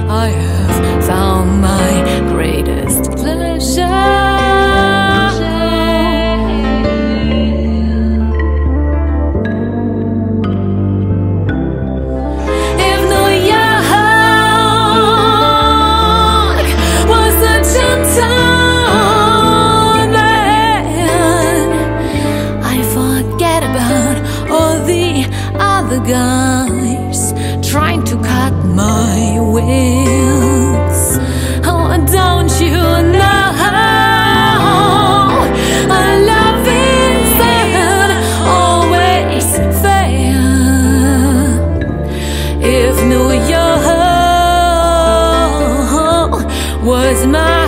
I have found my greatest pleasure. The guys trying to cut my wings. Oh, don't you know love is always fair. If New York was my